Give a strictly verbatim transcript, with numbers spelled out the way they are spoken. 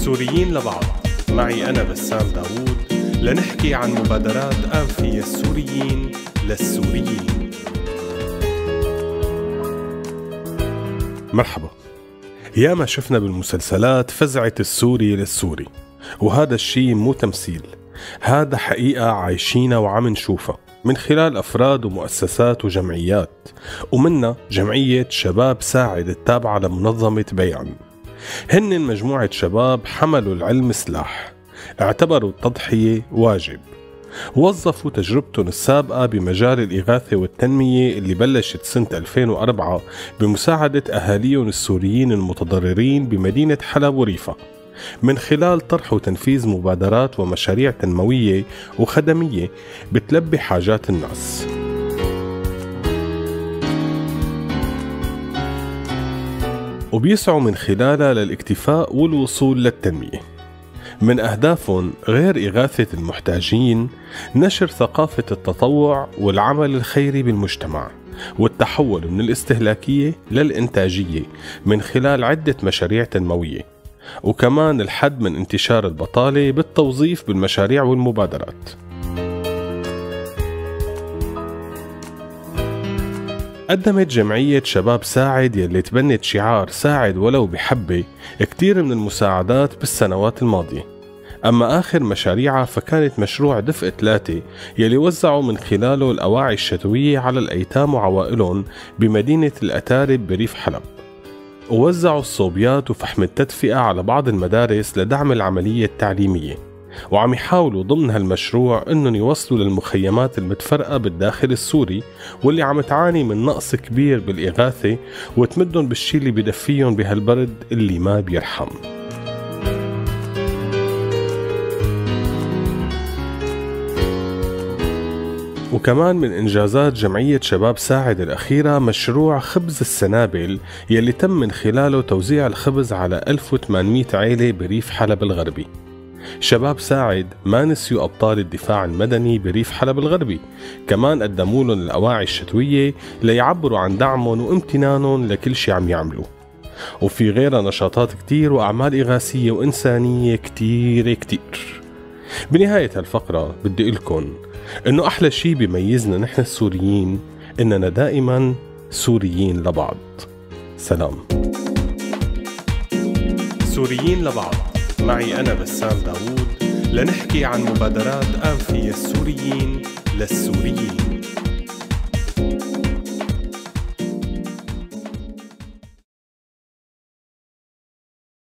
سوريين لبعض. معي أنا بسام داوود لنحكي عن مبادرات آنفية السوريين للسوريين. مرحبا. ياما شفنا بالمسلسلات فزعة السوري للسوري، وهذا الشيء مو تمثيل، هذا حقيقة عايشينها وعم نشوفها من خلال أفراد ومؤسسات وجمعيات، ومنها جمعية شباب ساعد التابعة لمنظمة بيعم. هن مجموعة شباب حملوا العلم سلاح، اعتبروا التضحية واجب، وظفوا تجربتهم السابقة بمجال الإغاثة والتنمية اللي بلشت سنة ألفين وأربعة بمساعدة أهاليهم السوريين المتضررين بمدينة حلب وريفة، من خلال طرح وتنفيذ مبادرات ومشاريع تنموية وخدمية بتلبي حاجات الناس. وبيسعوا من خلالها للاكتفاء والوصول للتنمية. من أهدافهم غير إغاثة المحتاجين نشر ثقافة التطوع والعمل الخيري بالمجتمع، والتحول من الاستهلاكية للإنتاجية من خلال عدة مشاريع تنموية، وكمان الحد من انتشار البطالة بالتوظيف بالمشاريع والمبادرات. قدمت جمعية شباب ساعد يلي تبنت شعار ساعد ولو بحبة كتير من المساعدات بالسنوات الماضية، أما آخر مشاريعها فكانت مشروع دفء ثلاثة يلي وزعوا من خلاله الأواعي الشتوية على الأيتام وعوائلهم بمدينة الأتارب بريف حلب، ووزعوا الصوبيات وفحم التدفئة على بعض المدارس لدعم العملية التعليمية، وعم يحاولوا ضمن هالمشروع انهم يوصلوا للمخيمات المتفرقة بالداخل السوري واللي عم تعاني من نقص كبير بالإغاثة، وتمدهم بالشي اللي بدفيهم بهالبرد اللي ما بيرحم. وكمان من إنجازات جمعية شباب ساعد الأخيرة مشروع خبز السنابل يلي تم من خلاله توزيع الخبز على ألف وثمانمئة عائلة بريف حلب الغربي. شباب ساعد ما نسيوا أبطال الدفاع المدني بريف حلب الغربي، كمان قدموا لهم الأواعي الشتوية ليعبروا عن دعمهم وامتنانهم لكل شي عم يعملوه. وفي غيرها نشاطات كتير وأعمال إغاثية وإنسانية كتير كتير. بنهاية هالفقرة بدي أقولكن إنه أحلى شي بيميزنا نحن السوريين إننا دائما سوريين لبعض. سلام. سوريين لبعض. معي أنا بسام داوود لنحكي عن مبادرات آنفية السوريين للسوريين.